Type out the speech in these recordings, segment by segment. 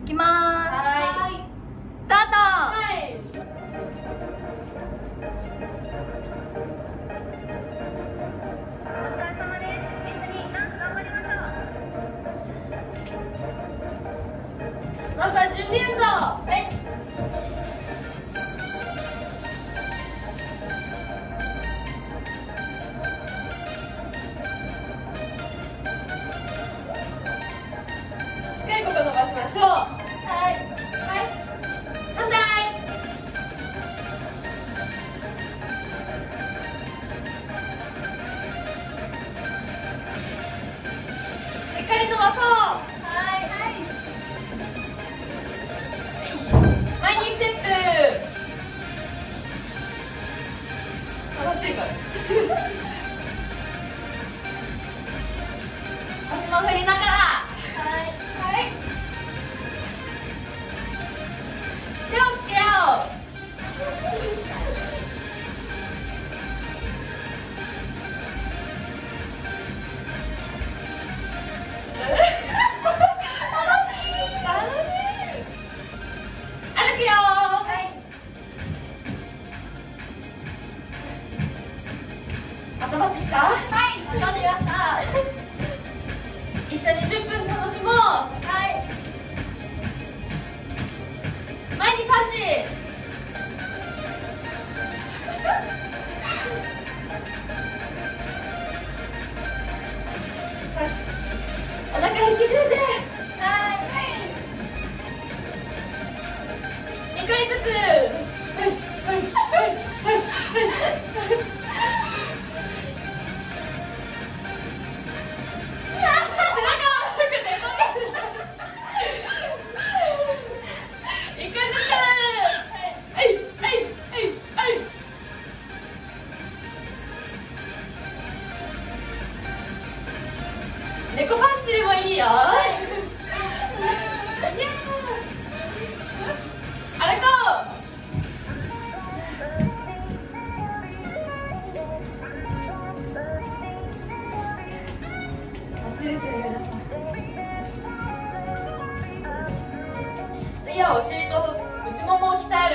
きまーす。 はい。 スタート。 はい。 お疲れ様です。一緒にダンス頑張りましょう。 まずは準備運動。 はい。 しっかりここ伸ばしましょう。 はい。 反対。しっかり伸ばそう。前にステップ。楽しいから。足も振りながら。手をつけ合おう。歩くよ。温まってきた？一緒に10分楽しもう。前にパンチ。よし、お腹引き締めて。2回ずつ。猫パンチでもいいよ。歩こう。暑いですね、皆さん。次はお尻と内ももを鍛える。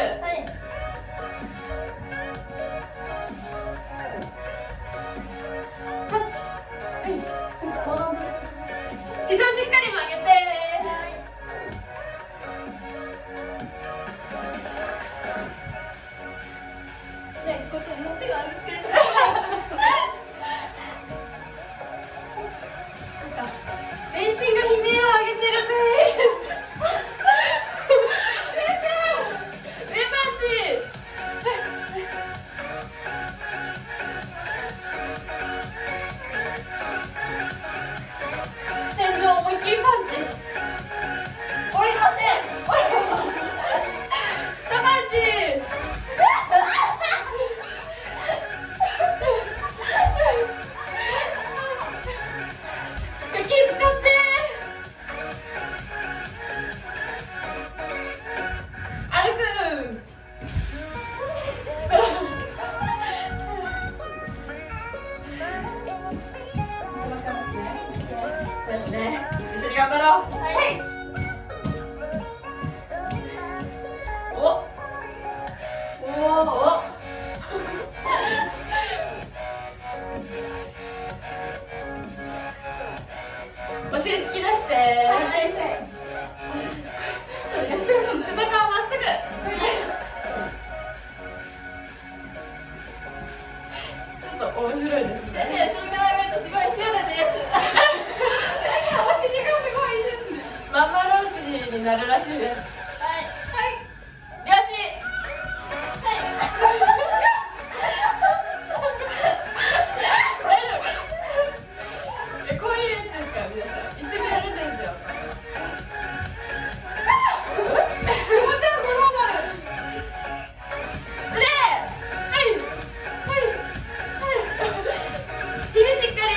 タッチ。膝しっかり曲げて。全身が悲鳴を上げてるぜ。先生、上パンチ。天井思いっきりパンチ。 降りません。 下パンチ。気使って。歩く。そうですね。一緒に頑張ろう。はい。お。おお。お尻突き出して。背中をまっすぐ。ちょっと面白いですね。まん丸お尻になるらしいです。両足。こういうやつですから、皆さん一緒にやるんですよ。気持ちは五郎丸。腕。ひれしっかり。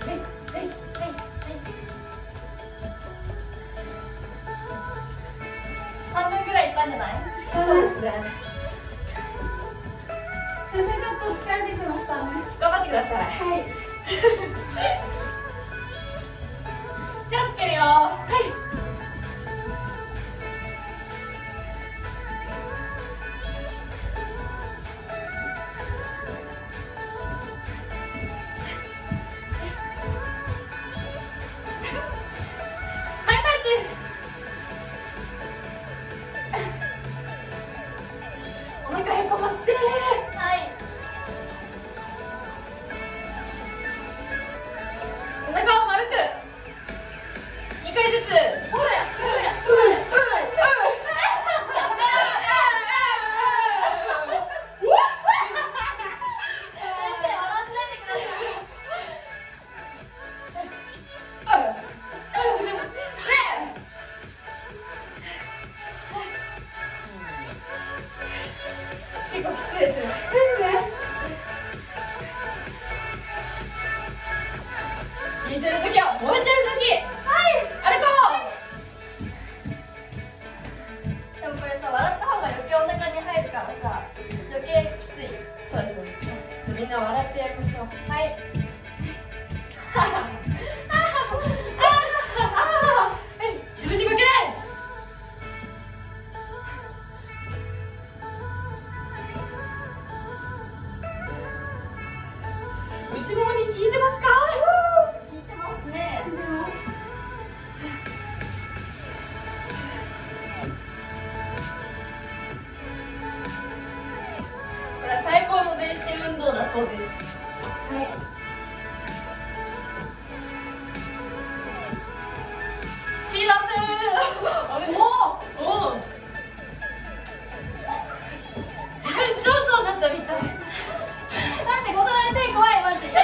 半分ぐらいいったんじゃない？ そうですね。 先生ちょっと疲れてきましたね。 頑張ってください。 はい。 手をつけるよ。はい。お腹へこまして。 はい。 背中を丸く。2回ずつ。 ほら結構きついですね。聞いてるときは燃えてるとき。はい、歩こう。でもこれさ、笑った方が余計お腹に入るからさ、余計きつい。 そうですね。じゃあみんな笑ってやりましょう。 はい。 自分に負けない。内ももに効いてますか？ 聞いてますね。 これは最高の全身運動だそうです。 はい。 スピードアップ。あれもう自分蝶々になったみたい。 なんでこの手怖いマジ。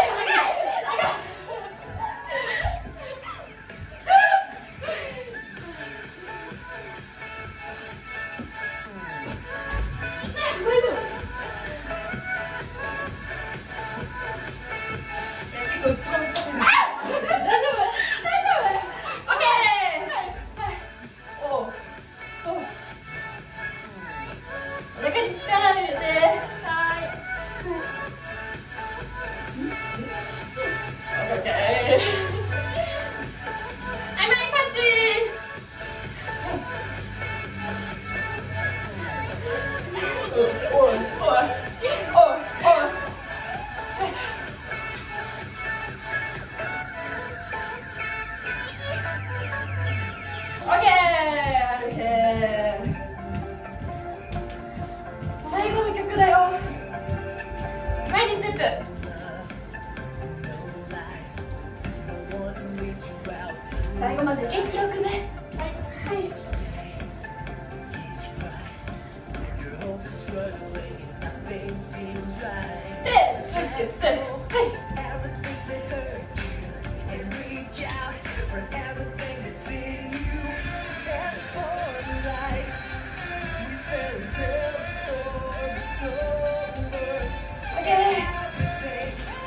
最後の曲だよ。前にステップ。最後まで元気よくね。はいはい。手つけて、はい。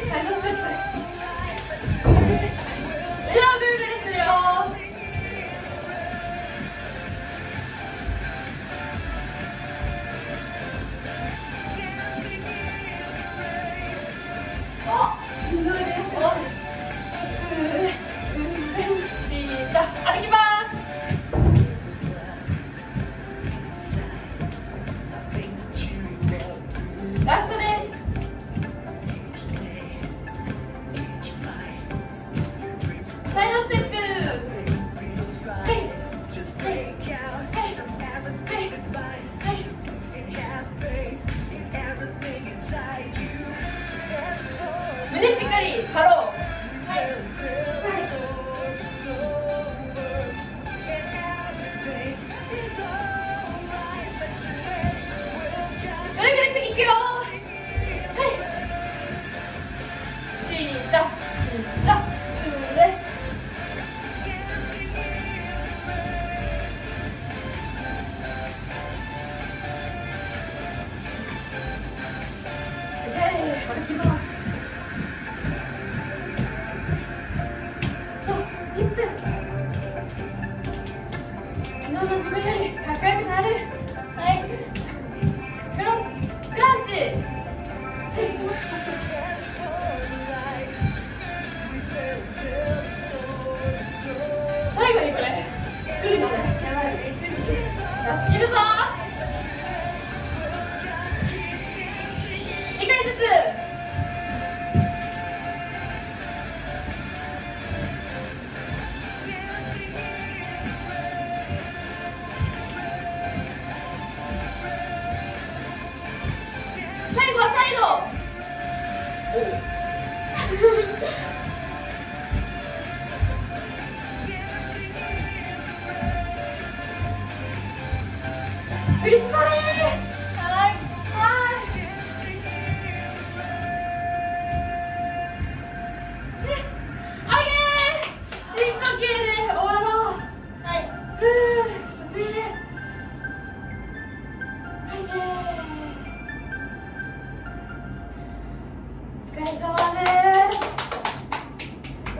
腕をぐるぐるするよ。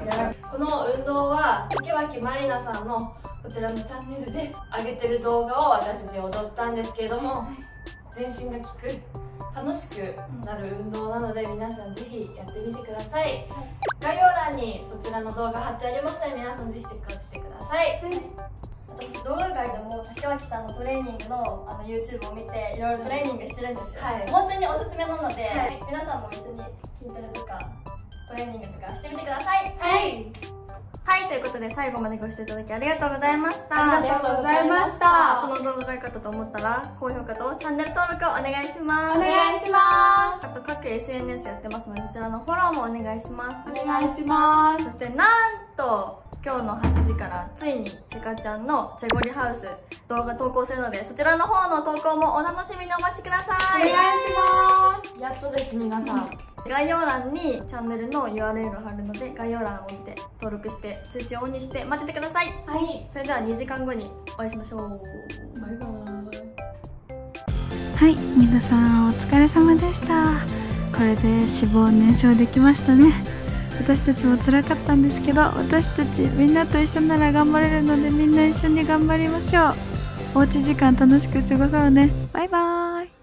この運動は竹脇まりなさんのこちらのチャンネルで上げてる動画を私たち踊ったんですけれども、全身が効く楽しくなる運動なので、皆さんぜひやってみてください。概要欄にそちらの動画貼ってありますので、皆さんぜひチェックしてください。 私動画外でも竹脇さんのトレーニングのYouTube を見ていろいろトレーニングしてるんですよ、本当におすすめなので、皆さんも一緒に筋トレとかトレーニングとかしてみてください。はい、ということで最後までご視聴いただきありがとうございました。 ありがとうございました。 この動画が良かったと思ったら高評価とチャンネル登録をお願いします。 お願いします。 あと各 SNS やってますので、そちらのフォローもお願いします。 お願いします。 そしてなんと今日の8時からついにせかちゃんのチェゴリハウス動画投稿するので、そちらの方の投稿もお楽しみにお待ちください。 お願いします。やっとです、皆さん。 概要欄にチャンネルの URL を貼るので、概要欄を見て登録して通知をオンにして待っててください。 はい。 それでは2時間後にお会いしましょう。 バイバーイ。 はい、皆さんお疲れ様でした。これで脂肪燃焼できましたね。私たちも辛かったんですけど、私たちみんなと一緒なら頑張れるので、みんな一緒に頑張りましょう。おうち時間楽しく過ごそうね。バイバーイ。